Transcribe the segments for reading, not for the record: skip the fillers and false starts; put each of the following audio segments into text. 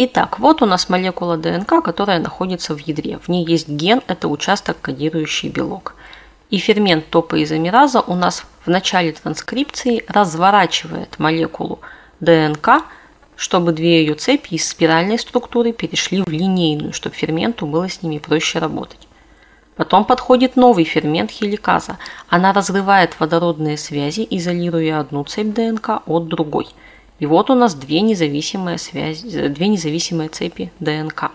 Итак, вот у нас молекула ДНК, которая находится в ядре. В ней есть ген, это участок, кодирующий белок. И фермент топоизомераза у нас в начале транскрипции разворачивает молекулу ДНК, чтобы две ее цепи из спиральной структуры перешли в линейную, чтобы ферменту было с ними проще работать. Потом подходит новый фермент хеликаза. Она разрывает водородные связи, изолируя одну цепь ДНК от другой. И вот у нас две независимые цепи ДНК.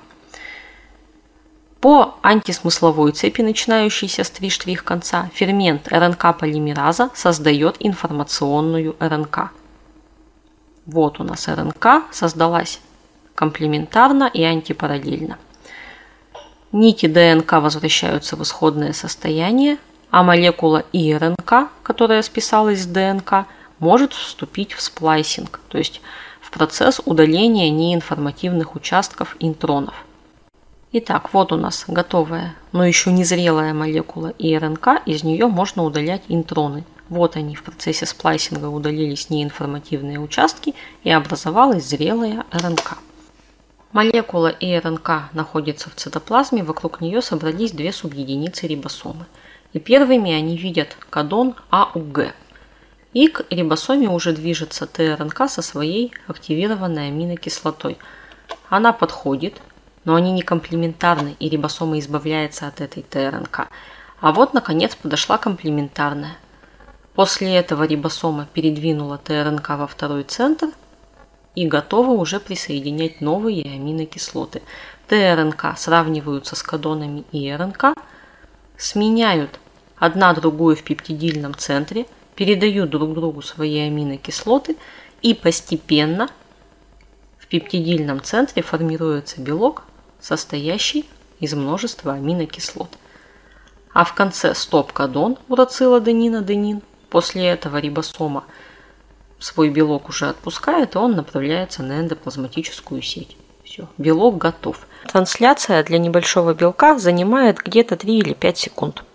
По антисмысловой цепи, начинающейся с 3' конца, фермент РНК-полимераза создает информационную РНК. Вот у нас РНК создалась комплементарно и антипараллельно. Нити ДНК возвращаются в исходное состояние, а молекула ИРНК, которая списалась с ДНК, может вступить в сплайсинг, то есть в процесс удаления неинформативных участков интронов. Итак, вот у нас готовая, но еще не зрелая молекула ИРНК, из нее можно удалять интроны. Вот они в процессе сплайсинга удалились неинформативные участки и образовалась зрелая РНК. Молекула ИРНК находится в цитоплазме, вокруг нее собрались две субъединицы рибосомы. И первыми они видят кодон АУГ. И к рибосоме уже движется ТРНК со своей активированной аминокислотой. Она подходит, но они не комплементарны, и рибосома избавляется от этой ТРНК. А вот, наконец, подошла комплементарная. После этого рибосома передвинула ТРНК во второй центр и готова уже присоединять новые аминокислоты. ТРНК сравниваются с кодонами ИРНК, сменяют одна другую в пептидильном центре, передают друг другу свои аминокислоты, и постепенно в пептидильном центре формируется белок, состоящий из множества аминокислот. А в конце стоп-кодон урацилоденин-аденин. После этого рибосома свой белок уже отпускает, и он направляется на эндоплазматическую сеть. Все, белок готов. Трансляция для небольшого белка занимает где-то 3 или 5 секунд.